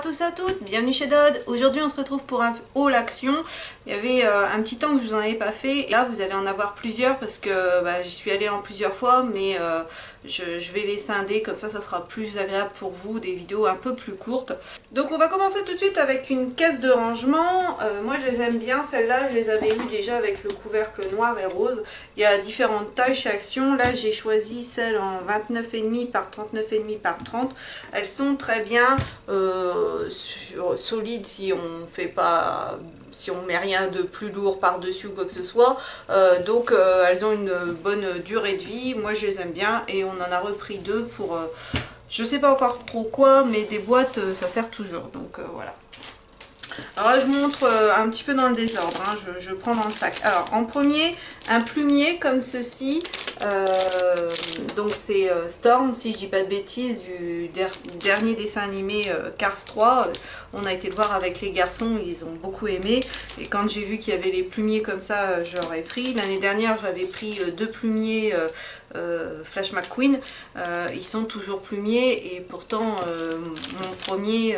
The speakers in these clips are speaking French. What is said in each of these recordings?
à tous et à toutes, bienvenue chez Dodd. Aujourd'hui on se retrouve pour un haul action. Il y avait un petit temps que je vous en avais pas fait. Là vous allez en avoir plusieurs parce que j'y suis allée en plusieurs fois, mais je vais les scinder, comme ça sera plus agréable pour vous, des vidéos un peu plus courtes. Donc on va commencer tout de suite avec une caisse de rangement. Moi je les aime bien, celles-là je les avais eues déjà avec le couvercle noir et rose. Il y a différentes tailles chez Action. Là j'ai choisi celle en 29,5 par 39,5 par 30. Elles sont très bien, solides si on fait pas... si on met rien de plus lourd par dessus ou quoi que ce soit, donc elles ont une bonne durée de vie. Moi je les aime bien et on en a repris deux pour je sais pas encore trop quoi, mais des boîtes ça sert toujours, donc voilà. Alors là je montre un petit peu dans le désordre, hein, je prends dans le sac. Alors en premier, un plumier comme ceci, donc c'est Storm, si je dis pas de bêtises, du dernier dessin animé Cars 3. On a été le voir avec les garçons, ils ont beaucoup aimé, et quand j'ai vu qu'il y avait les plumiers comme ça, j'aurais pris. L'année dernière j'avais pris deux plumiers Flash McQueen, ils sont toujours plumiers, et pourtant mon premier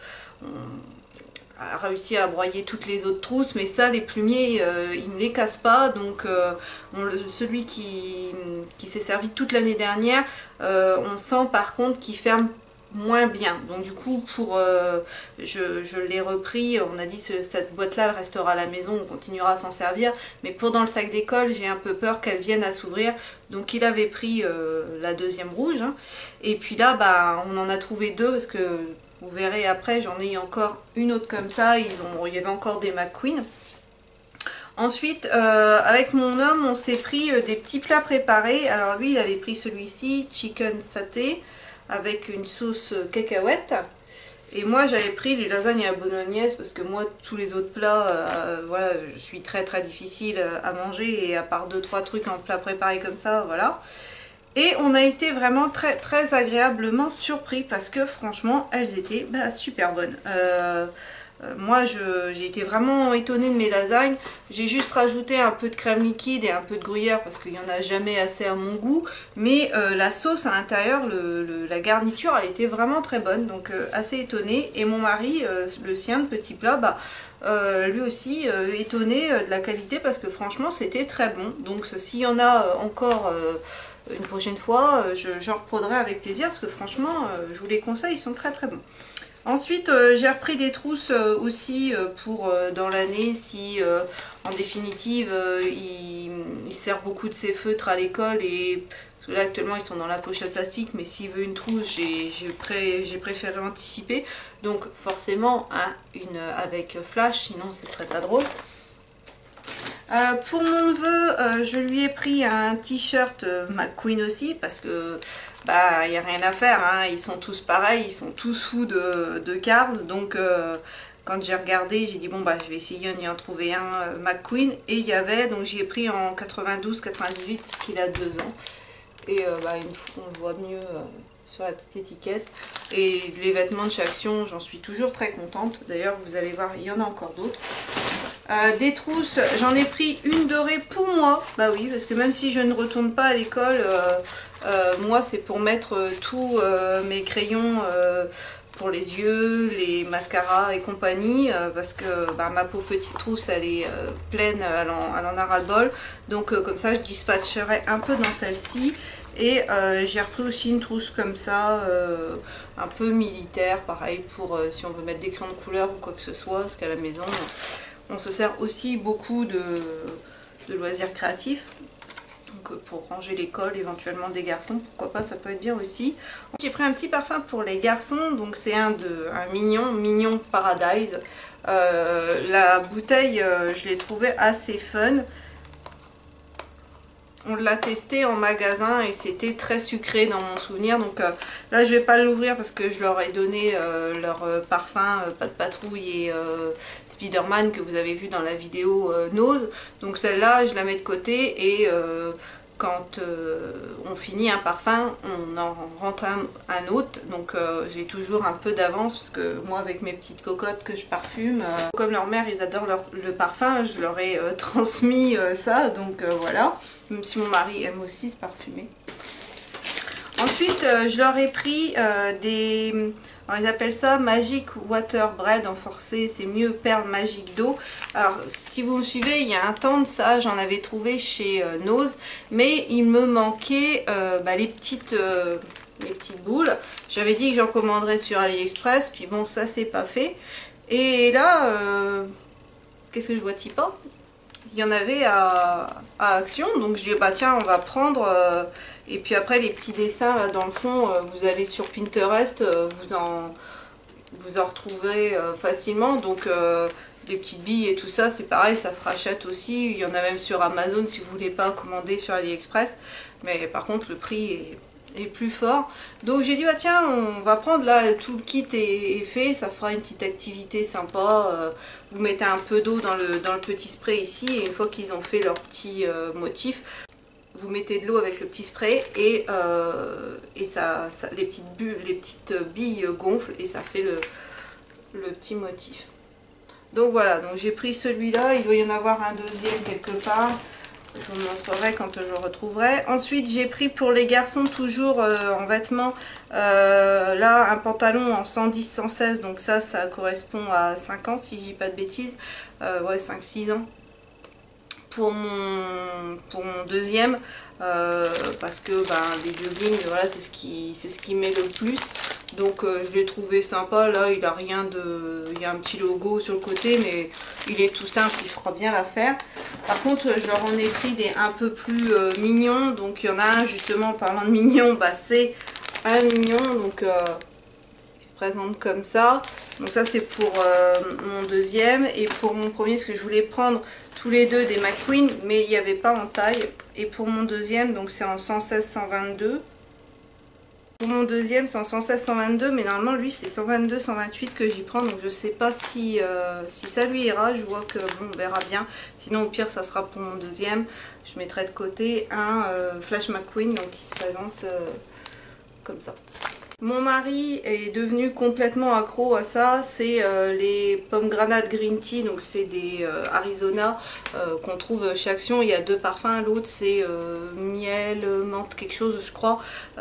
a réussi à broyer toutes les autres trousses, mais ça les plumiers ils ne les cassent pas, donc celui qui s'est servi toute l'année dernière, on sent par contre qu'il ferme moins bien, donc du coup pour je l'ai repris. On a dit cette boîte là elle restera à la maison, on continuera à s'en servir, mais pour dans le sac d'école j'ai un peu peur qu'elle vienne à s'ouvrir, donc il avait pris la deuxième rouge, hein. Et puis là on en a trouvé deux parce que vous verrez après, j'en ai eu encore une autre comme ça. Il y avait encore des McQueen. Ensuite, avec mon homme, on s'est pris des petits plats préparés. Alors lui, il avait pris celui-ci, chicken saté, avec une sauce cacahuète. Et moi, j'avais pris les lasagnes à la bolognaise, parce que moi, tous les autres plats, voilà, je suis très difficile à manger. Et à part 2-3 trucs en plat préparé comme ça, voilà. Et on a été vraiment très agréablement surpris parce que franchement elles étaient super bonnes. Moi j'ai été vraiment étonnée de mes lasagnes. J'ai juste rajouté un peu de crème liquide et un peu de gruyère parce qu'il n'y en a jamais assez à mon goût. Mais la sauce à l'intérieur, la garniture, elle était vraiment très bonne. Donc assez étonnée. Et mon mari, le sien, le petit plat, lui aussi étonné de la qualité parce que franchement c'était très bon. Donc s'il y en a encore... une prochaine fois, j'en reprendrai avec plaisir parce que franchement, je vous les conseille, ils sont très bons. Ensuite, j'ai repris des trousses aussi pour dans l'année si en définitive il sert beaucoup de ses feutres à l'école, et parce que là actuellement ils sont dans la pochette plastique, mais s'il veut une trousse, j'ai préféré anticiper. Donc forcément une avec flash, sinon ce serait pas drôle. Pour mon neveu, je lui ai pris un t-shirt McQueen aussi parce que il n'y a rien à faire, hein, ils sont tous pareils, ils sont tous fous de Cars, donc quand j'ai regardé, j'ai dit bon je vais essayer d'y en trouver un McQueen, et il y avait, donc j'y ai pris en 92-98, ce qu'il a 2 ans, et on le voit mieux sur la petite étiquette. Et les vêtements de chez Action, j'en suis toujours très contente. D'ailleurs vous allez voir, il y en a encore d'autres. Des trousses, j'en ai pris une dorée pour moi, oui, parce que même si je ne retourne pas à l'école, moi c'est pour mettre tous mes crayons pour les yeux, les mascaras et compagnie, parce que ma pauvre petite trousse elle est pleine, elle en a ras-le-bol, donc comme ça je dispatcherai un peu dans celle-ci. Et j'ai repris aussi une trousse comme ça, un peu militaire, pareil, pour si on veut mettre des crayons de couleur ou quoi que ce soit, parce qu'à la maison on se sert aussi beaucoup de loisirs créatifs. Donc pour ranger les cols éventuellement des garçons, pourquoi pas, ça peut être bien aussi. J'ai pris un petit parfum pour les garçons, donc c'est un Mignon Paradise. La bouteille, je l'ai trouvée assez fun. On l'a testé en magasin et c'était très sucré dans mon souvenir, donc là je vais pas l'ouvrir parce que je leur ai donné leur parfum Pas de Patrouille et Spider-Man que vous avez vu dans la vidéo Nose. Donc celle-là je la mets de côté, et quand on finit un parfum on en rentre un autre, donc j'ai toujours un peu d'avance parce que moi avec mes petites cocottes que je parfume, comme leur mère ils adorent le parfum, je leur ai transmis ça, donc voilà. Même si mon mari aime aussi se parfumer. Ensuite, je leur ai pris des Alors ils appellent ça Magic Water Bread en forcé, c'est mieux perle magique d'eau. Alors si vous me suivez, il y a un temps de ça, j'en avais trouvé chez Nose, mais il me manquait les petites boules. J'avais dit que j'en commanderais sur AliExpress, puis bon ça c'est pas fait. Et là, qu'est-ce que je vois pas? Il y en avait à Action, donc je dis bah tiens on va prendre et puis après les petits dessins là dans le fond, vous allez sur Pinterest, vous en retrouverez facilement, donc les petites billes et tout ça c'est pareil, ça se rachète aussi, il y en a même sur Amazon si vous voulez pas commander sur AliExpress, mais par contre le prix est plus fort. Donc j'ai dit bah tiens on va prendre là, tout le kit est fait, ça fera une petite activité sympa. Vous mettez un peu d'eau dans le petit spray ici et une fois qu'ils ont fait leur petit motif, vous mettez de l'eau avec le petit spray et les petites billes gonflent et ça fait le petit motif. Donc voilà, donc j'ai pris celui-là, il doit y en avoir un deuxième quelque part. Je vous montrerai quand je le retrouverai. Ensuite, j'ai pris pour les garçons, toujours en vêtements, là, un pantalon en 110-116. Donc ça correspond à 5 ans, si je dis pas de bêtises. Ouais, 5-6 ans. Pour mon deuxième, parce que les joggings, voilà, c'est ce qui met le plus. Donc je l'ai trouvé sympa. Là, il a rien de... Il y a un petit logo sur le côté, mais il est tout simple, il fera bien l'affaire. Par contre, je leur en ai pris des un peu plus mignons. Donc il y en a un, justement, en parlant de mignon, c'est un mignon. Donc il se présente comme ça. Donc ça c'est pour mon deuxième. Et pour mon premier, parce que je voulais prendre tous les deux des McQueen, mais il n'y avait pas en taille. Et pour mon deuxième, donc c'est en 116-122. Pour mon deuxième, c'est en 116-122, mais normalement, lui, c'est 122-128 que j'y prends. Donc, je sais pas si ça lui ira. Je vois que, bon, on verra bien. Sinon, au pire, ça sera pour mon deuxième. Je mettrai de côté un Flash McQueen, donc qui se présente comme ça. Mon mari est devenu complètement accro à ça, c'est les pommes granate green tea, donc c'est des Arizona qu'on trouve chez Action. Il y a deux parfums, l'autre c'est miel, menthe, quelque chose je crois.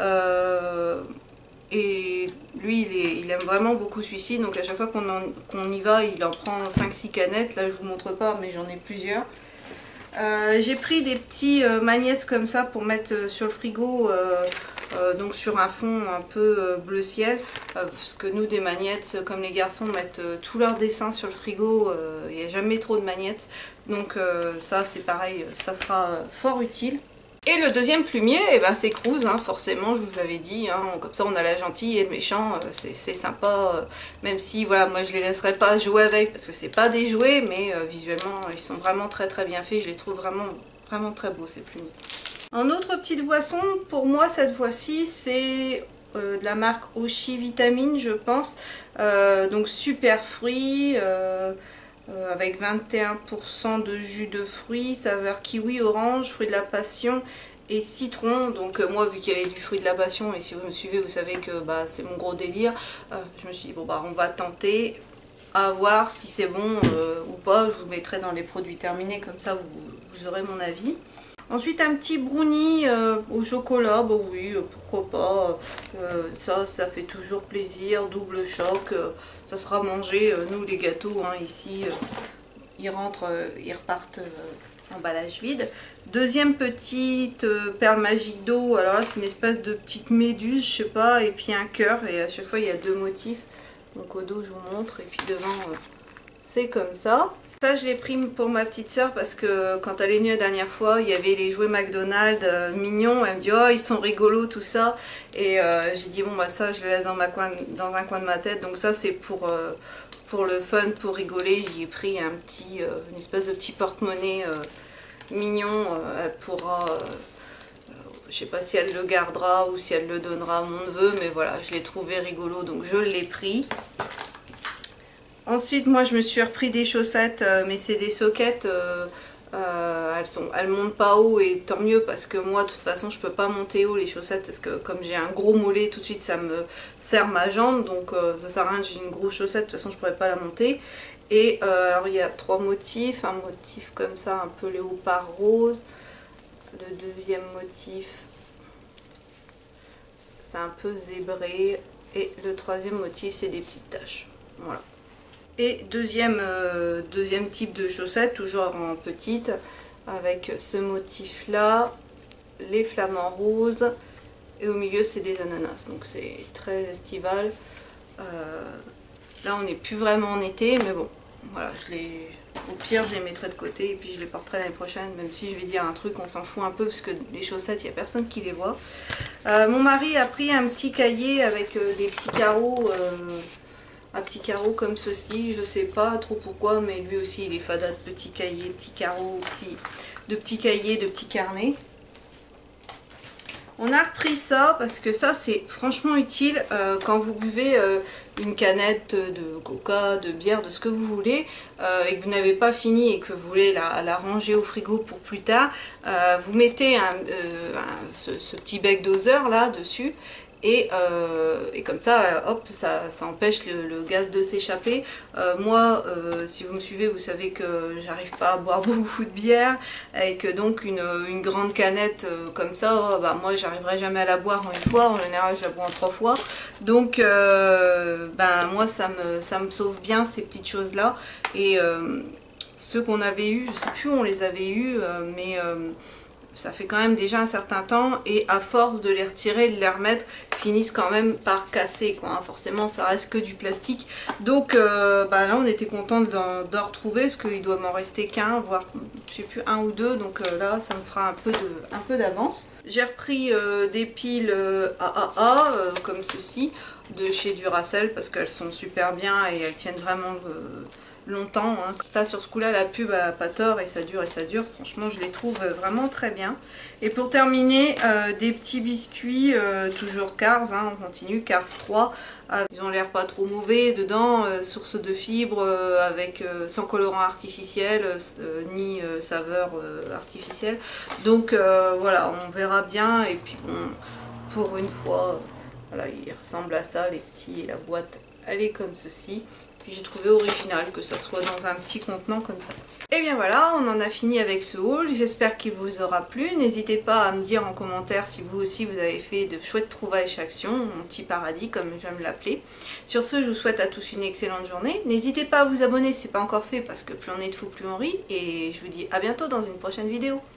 Et lui il aime vraiment beaucoup celui-ci, donc à chaque fois qu'on y va il en prend 5-6 canettes. Là je vous montre pas mais j'en ai plusieurs. J'ai pris des petits magnettes comme ça pour mettre sur le frigo, donc sur un fond un peu bleu ciel, parce que nous des magnettes comme les garçons mettent tous leurs dessins sur le frigo, il n'y a jamais trop de magnettes, donc ça c'est pareil, ça sera fort utile. Et le deuxième plumier, c'est Cruz, hein, forcément, je vous avais dit, hein, comme ça on a la gentille et le méchant, c'est sympa, même si voilà, moi je les laisserai pas jouer avec parce que c'est pas des jouets, mais visuellement ils sont vraiment très bien faits, je les trouve vraiment très beaux ces plumiers. En autre petite boisson, pour moi cette fois-ci, c'est de la marque Oshi Vitamine, je pense, donc super fruits. Avec 21% de jus de fruits, saveur kiwi, orange, fruit de la passion et citron. Donc moi vu qu'il y avait du fruit de la passion, et si vous me suivez vous savez que c'est mon gros délire, je me suis dit bon on va tenter, à voir si c'est bon ou pas. Je vous mettrai dans les produits terminés, comme ça vous aurez mon avis. Ensuite un petit brownie au chocolat, bon oui pourquoi pas, ça fait toujours plaisir, double choc, ça sera mangé. Nous les gâteaux hein, ici ils rentrent, ils repartent emballage vide. Deuxième petite perle magique d'eau, alors là c'est une espèce de petite méduse je sais pas, et puis un cœur, et à chaque fois il y a deux motifs. Donc au dos je vous montre, et puis devant c'est comme ça. Ça je l'ai pris pour ma petite soeur parce que quand elle est venue la dernière fois, il y avait les jouets McDonald's mignons. Elle me dit oh ils sont rigolos tout ça, et j'ai dit bon ça je le laisse dans un coin de ma tête. Donc ça c'est pour le fun, pour rigoler. J'y ai pris une espèce de petit porte-monnaie mignon. Elle pourra, je sais pas si elle le gardera ou si elle le donnera à mon neveu, mais voilà je l'ai trouvé rigolo donc je l'ai pris. Ensuite, moi, je me suis repris des chaussettes, mais c'est des soquettes, elles montent pas haut, et tant mieux parce que moi, de toute façon, je peux pas monter haut les chaussettes parce que comme j'ai un gros mollet, tout de suite, ça me serre ma jambe, donc ça sert à rien que j'ai une grosse chaussette, de toute façon, je pourrais pas la monter. Et alors, il y a trois motifs, un motif comme ça, un peu léopard rose, le deuxième motif, c'est un peu zébré. Et le troisième motif, c'est des petites taches. Voilà. Et deuxième type de chaussettes, toujours en petite, avec ce motif là, les flamants roses, et au milieu c'est des ananas, donc c'est très estival. Là on n'est plus vraiment en été, mais bon, voilà, au pire je les mettrai de côté et puis je les porterai l'année prochaine, même si je vais dire un truc, on s'en fout un peu parce que les chaussettes, il n'y a personne qui les voit. Mon mari a pris un petit cahier avec des petits carreaux, un petit carreau comme ceci, je sais pas trop pourquoi, mais lui aussi il est fada de petits cahiers, petits carreaux, de petits cahiers, de petits carnets. On a repris ça parce que ça c'est franchement utile quand vous buvez une canette de coca, de bière, de ce que vous voulez et que vous n'avez pas fini et que vous voulez la ranger au frigo pour plus tard. Vous mettez ce petit bec doseur là dessus. Et comme ça, hop, ça empêche le gaz de s'échapper. Moi, si vous me suivez, vous savez que j'arrive pas à boire beaucoup de bière et que donc une grande canette comme ça, bah, moi j'arriverai jamais à la boire en une fois. En général, je la bois en 3 fois. Donc, ben, moi ça me sauve bien ces petites choses-là. Et ceux qu'on avait eu, je sais plus où on les avait eu, mais ça fait quand même déjà un certain temps et à force de les retirer, de les remettre, finissent quand même par casser quoi, hein. Forcément ça reste que du plastique, donc bah là on était content d'en retrouver parce qu'il doit m'en rester qu'un, voire je sais plus un ou deux, donc là ça me fera un peu d'avance. J'ai repris des piles AAA comme ceci de chez Duracell parce qu'elles sont super bien et elles tiennent vraiment longtemps, hein. Ça sur ce coup là la pub a pas tort et ça dure, franchement je les trouve vraiment très bien. Et pour terminer, des petits biscuits toujours Cars, hein, on continue, Cars 3, ils ont l'air pas trop mauvais dedans, source de fibres avec sans colorant artificiel ni saveur artificielle, donc voilà, on verra bien. Et puis bon, pour une fois voilà, ils ressemblent à ça les petits, et la boîte elle est comme ceci. Puis j'ai trouvé original que ça soit dans un petit contenant comme ça. Et bien voilà, on en a fini avec ce haul. J'espère qu'il vous aura plu. N'hésitez pas à me dire en commentaire si vous aussi vous avez fait de chouettes trouvailles chaque action, mon petit paradis comme j'aime l'appeler. Sur ce, je vous souhaite à tous une excellente journée. N'hésitez pas à vous abonner si ce n'est pas encore fait parce que plus on est de fous, plus on rit. Et je vous dis à bientôt dans une prochaine vidéo.